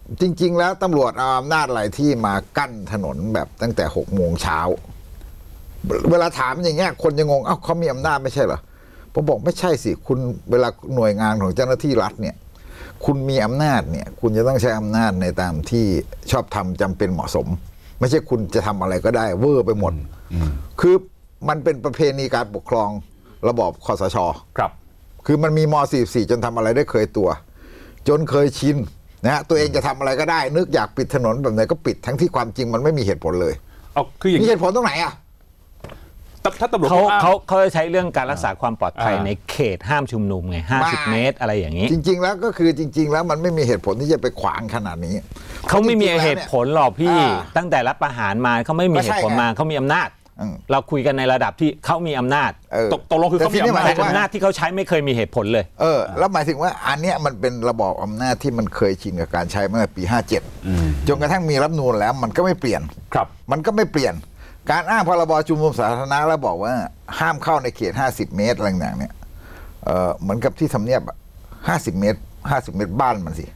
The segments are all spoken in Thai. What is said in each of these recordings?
จริงๆแล้วตำรวจเอาอำนาจอะไรที่มากั้นถนนแบบตั้งแต่6 โมงเช้าเวลาถามอย่างเงี้ยคนจะงงเอ้าเขามีอำนาจไม่ใช่เหรอผมบอกไม่ใช่สิคุณเวลาหน่วยงานของเจ้าหน้าที่รัฐเนี่ยคุณมีอำนาจเนี่ยคุณจะต้องใช้อำนาจในตามที่ชอบทำจำเป็นเหมาะสมไม่ใช่คุณจะทำอะไรก็ได้เวอร์ไปหมดคือมันเป็นประเพณีการปกครองระบอบคสช. ครับคือมันมีม.44จนทำอะไรได้เคยตัวจนเคยชินนะฮะตัวเองจะทำอะไรก็ได้นึกอยากปิดถนนแบบไหนก็ปิดทั้งที่ความจริงมันไม่มีเหตุผลเลยคืออย่างมีเหตุผลตรงไหนอ่ะถ้าตำรวจเขาจะใช้เรื่องการรักษาความปลอดภัยในเขตห้ามชุมนุมไง50 เมตรอะไรอย่างนี้จริงๆแล้วก็คือจริงๆแล้วมันไม่มีเหตุผลที่จะไปขวางขนาดนี้เขาไม่มีเหตุผลหรอกพี่ตั้งแต่รัฐประหารมาเขาไม่มีเหตุผลมาเขามีอำนาจเราคุยกันในระดับที่เขามีอำนาจตกลงคือเขามีอำนาจที่เขาใช้ไม่เคยมีเหตุผลเลยแล้วหมายถึงว่าอันเนี้ยมันเป็นระบอบอำนาจที่มันเคยชินกับการใช้มาตั้งแต่ปี57จนกระทั่งมีรัฐธรรมนูญแล้วมันก็ไม่เปลี่ยนมันก็ไม่เปลี่ยนการอ้างพรบชุมนุมสาธารณะแล้วบอกว่าห้ามเข้าในเขต50 เมตรอะไรอย่างเนี้ยเหมือนกับที่ทำเนียบ50 เมตรบ้านมันสิ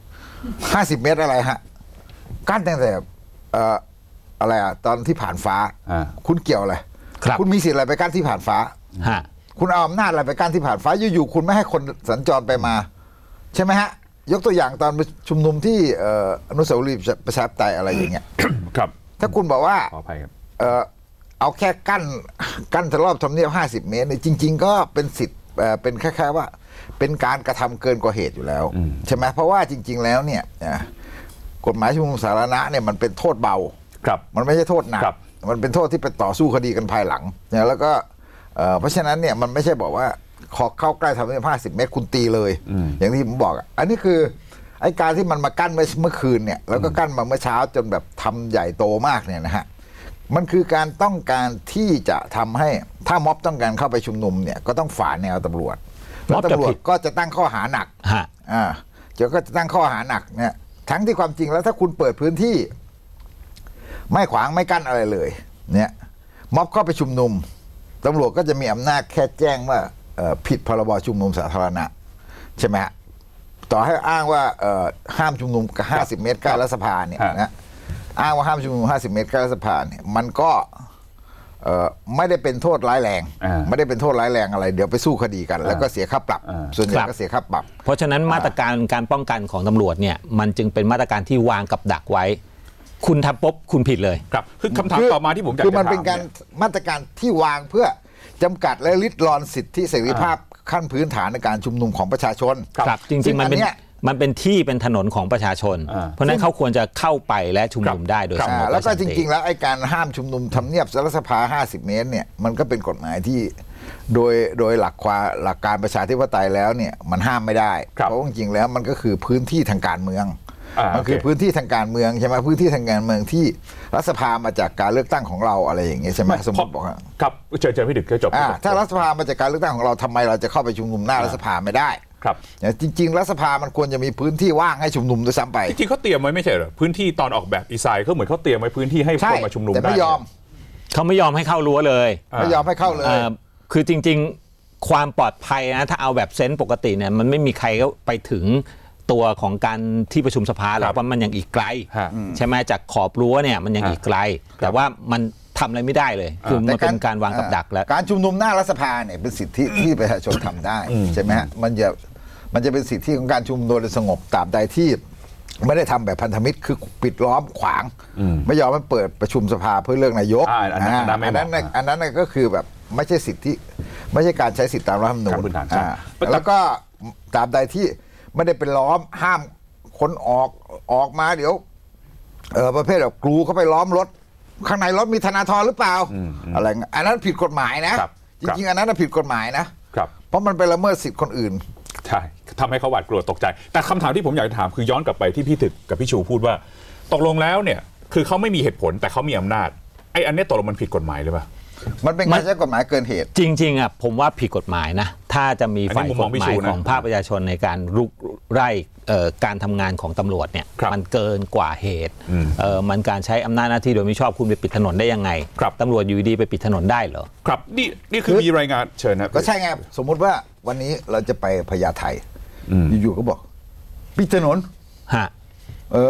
50 เมตรอะไรฮะกั้นตั้งแต่อะไรอ่ะตอนที่ผ่านฟ้าคุณเกี่ยวอะไรคุณมีสิทธิ์อะไรไปกั้นที่ผ่านฟ้าคุณเอาอำนาจอะไรไปกั้นที่ผ่านฟ้าอยู่ๆคุณไม่ให้คนสัญจรไปมาใช่ไหมฮะยกตัวอย่างตอนชุมนุมที่อนุสาวรีย์ประชาธิปไตยอะไรอย่างเงี้ยครับถ้าคุณบอกว่าขออภัยครับเอาแค่กั้นรอบทำเนียบ50 เมตรเนี่ยจริงๆก็เป็นสิทธิ์เป็นคล้ายๆว่าเป็นการกระทำเกินกว่าเหตุอยู่แล้วใช่ไหมเพราะว่าจริงๆแล้วเนี่ยกฎหมายชุมนุมสาธารณะเนี่ยมันเป็นโทษเบามันไม่ใช่โทษหนักมันเป็นโทษที่ไปต่อสู้คดีกันภายหลังเนี่ยแล้วก็เพราะฉะนั้นเนี่ยมันไม่ใช่บอกว่าขอเข้าใกล้ทำเนียบ50 เมตรคุณตีเลยอย่างที่ผมบอกอันนี้คือไอ้การที่มันมากั้นเมื่อคืนเนี่ยแล้วก็กั้นมาเมื่อเช้าจนแบบทำใหญ่โตมากเนี่ยนะฮะมันคือการต้องการที่จะทำให้ถ้าม็อบต้องการเข้าไปชุมนุมเนี่ยก็ต้องฝ่าแนวตำรวจแล้วตำรวจก็จะตั้งข้อหาหนักก็จะตั้งข้อหาหนักเนี่ยทั้งที่ความจริงแล้วถ้าคุณเปิดพื้นที่ไม่ขวางไม่กั้นอะไรเลยเนี่ยม็อบเข้าไปชุมนุมตำรวจก็จะมีอำนาจแค่แจ้งว่าผิดพรบชุมนุมสาธารณะใช่ไหมฮะต่อให้อ้างว่าห้ามชุมนุม50 เมตรใกล้รัฐสภาเนี่ยนะอ้างว่าห้ามชุมนุม50 เมตรใกล้รัฐสภาเนี่ยมันก็ไม่ได้เป็นโทษร้ายแรงไม่ได้เป็นโทษร้ายแรงอะไรเดี๋ยวไปสู้คดีกันแล้วก็เสียค่าปรับส่วนใหญ่ก็เสียค่าปรับเพราะฉะนั้นมาตรการการป้องกันของตำรวจเนี่ยมันจึงเป็นมาตรการที่วางกับดักไว้คุณทำปุ๊บคุณผิดเลยครับคือคำถามต่อมาที่ผมอยากจะถามคือมันเป็นการมาตรการที่วางเพื่อจำกัดและริดรอนสิทธิเสรีภาพขั้นพื้นฐานในการชุมนุมของประชาชนครับจริงๆมันเป็นที่เป็นถนนของประชาชนเพราะนั้นเขาควรจะเข้าไปและชุมนุมได้โดยสงบแล้วก็จริงๆแล้วไอ้การห้ามชุมนุมทำเนียบรัฐสภา50 เมตรเนี่ยมันก็เป็นกฎหมายที่โดยหลักการประชาธิปไตยแล้วเนี่ยมันห้ามไม่ได้เพราะจริงๆแล้วมันก็คือพื้นที่ทางการเมืองมันคือพื้นที่ทางการเมืองใช่ไหมพื้นที่ทางการเมืองที่รัฐสภามาจากการเลือกตั้งของเราอะไรอย่างเงี้ยใช่ไหมสมมติบอกครับเชิญพี่ดึกก็จบถ้ารัฐสภามาจากการเลือกตั้งของเราทำไมเราจะเข้าไปชุมนุมหน้ารัฐสภาไม่ได้ครับจริงๆรัฐสภามันควรจะมีพื้นที่ว่างให้ชุมนุมด้วยซ้ำไปจริงๆเขาเตรียมไว้ไม่ใช่เหรอพื้นที่ตอนออกแบบดีไซน์เขาเหมือนเขาเตรียมไว้พื้นที่ให้คนมาชุมนุมได้แต่ไม่ยอมเขาไม่ยอมให้เข้ารั้วเลยไม่ยอมให้เข้าเลยคือจริงๆความปลอดภัยนะถ้าเอาแบบเซนส์ปกติเนี่ยมันไม่มีใครก็ไปถึงตัวของการที่ประชุมสภาหรอกว่ามันยังอีกไกลใช่ไหมจากขอบรั้วเนี่ยมันยังอีกไกลแต่ว่ามันทำอะไรไม่ได้เลยคือมันเป็นการวางกับดักแล้วการชุมนุมหน้ารัฐสภาเนี่ยเป็นสิทธิที่ประชาชนทำได้ใช่ไหมฮะมันจะเป็นสิทธิของการชุมนุมโดยสงบตราบใดที่ไม่ได้ทำแบบพันธมิตรคือปิดล้อมขวางไม่ยอมให้เปิดประชุมสภาเพื่อเลือกนายกอันนั้นก็คือแบบไม่ใช่สิทธิไม่ใช่การใช้สิทธิตามรัฐธรรมนูญแล้วก็ตราบใดที่ไม่ได้เป็นล้อมห้ามคนออกมาเดี๋ยวประเภทแบบกรูเข้าไปล้อมรถข้างในรถมีธนาธรหรือเปล่าอะไรอันนั้นผิดกฎหมายนะจริงๆอันนั้นผิดกฎหมายนะเพราะมันไปละเมิดสิทธิคนอื่นใช่ทำให้เขาหวาดกลัวตกใจแต่คำถามที่ผมอยากจะถามคือย้อนกลับไปที่พี่ถึกกับพี่ชูพูดว่าตกลงแล้วเนี่ยคือเขาไม่มีเหตุผลแต่เขามีอำนาจไอ้อันนี้ตกลงมันผิดกฎหมายหรือเปล่ามันเป็นการใช้กฎหมายเกินเหตุจริงๆอ่ะผมว่าผิดกฎหมายนะถ้าจะมีฝ่ายกฎหมายของภาคประชาชนในการรุกไล่การทำงานของตำรวจเนี่ยมันเกินกว่าเหตุมันการใช้อำนาจหน้าที่โดยไม่ชอบคุณไปปิดถนนได้ยังไงตำรวจอยู่ดีไปปิดถนนได้เหรอครับนี่คือมีรายงานเชิญนะก็ใช่ไงสมมุติว่าวันนี้เราจะไปพญาไทอยู่ๆก็บอกปิดถนน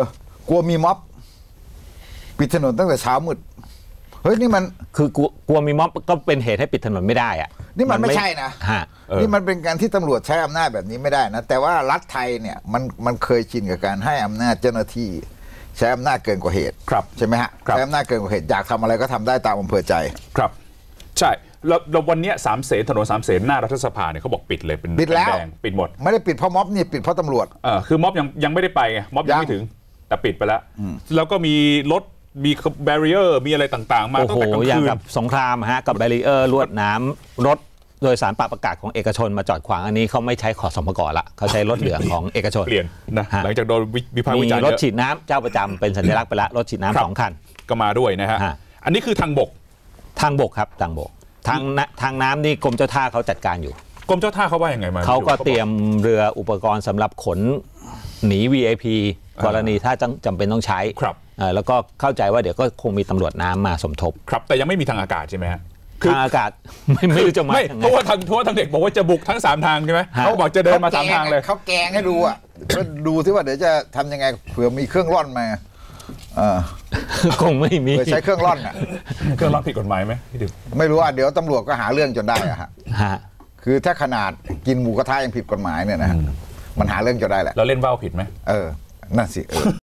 กลัวมีม็อบปิดถนนตั้งแต่เช้ามืดเฮ้ยนี่มันคือกลัวมีม็อบก็เป็นเหตุให้ปิดถนนไม่ได้อะนี่มันไม่ใช่นะ นี่มันเป็นการที่ตำรวจใช้อำนาจแบบนี้ไม่ได้นะแต่ว่ารัฐไทยเนี่ยมันเคยชินกับการให้อำนาจเจ้าหน้าที่ใช้อำนาจเกินกว่าเหตุใช่ไหมฮะใช้อำนาจเกินกว่าเหตุอยากทำอะไรก็ทำได้ตามอำเภอใจครับใช่แล้ววันนี้สามเสนถนนสามเสนหน้ารัฐสภาเนี่ยเขาบอกปิดเลยเป็นปิดแล้วปิดหมดไม่ได้ปิดเพราะม็อบนี่ปิดเพราะตำรวจคือม็อบยังไม่ได้ไปไงม็อบยังไม่ถึงแต่ปิดไปแล้วแล้วก็มีรถมีแบรีเออร์มีอะไรต่างๆมาตั้งแต่กลางคืนอย่างกับสงครามฮะกับแบรีเออร์ลวดน้ำรถโดยสารปรับอากาศของเอกชนมาจอดขวางอันนี้เขาไม่ใช้ขอสมกละเขาใช้รถเหลืองของเอกชนเปลี่ยนนะหลังจากโดนวิพากษ์วิจารณ์มีรถฉีดน้ำเจ้าประจำเป็นสัญลักษณ์ไปแล้วรถฉีดน้ำ2 คันก็มาด้วยนะฮะอันนี้คือทางบกครับทางบกทางน้ำนี่กรมเจ้าท่าเขาจัดการอยู่กรมเจ้าท่าเขาว่ายังไงมาเขาก็เตรียมเรืออุปกรณ์สำหรับขนหนี VIP กรณีถ้าจำเป็นต้องใช้แล้วก็เข้าใจว่าเดี๋ยวก็คงมีตำรวจน้ำมาสมทบครับแต่ยังไม่มีทางอากาศใช่ไหมฮะทางอากาศไม่รู้จะมาเพราะว่าทางเด็กบอกว่าจะบุกทั้ง3 ทางใช่ไหมเขาบอกจะเดินมา3 ทางเลยเขาแกงให้ดูอ่ะดูที่ว่าเดี๋ยวจะทำยังไงเผื่อมีเครื่องร่อนมาคงไม่มีใช้เครื่องร่อนอ่ะเครื่องร่อนผิดกฎหมายไหมพี่ดึกไม่รู้อ่ะเดี๋ยวตำรวจก็หาเรื่องจนได้อ่ะฮะคือถ้าขนาดกินหมูกระทะยังผิดกฎหมายเนี่ยนะมันหาเรื่องจนได้แหละแล้วเล่นว่าวผิดไหมนั่นสิ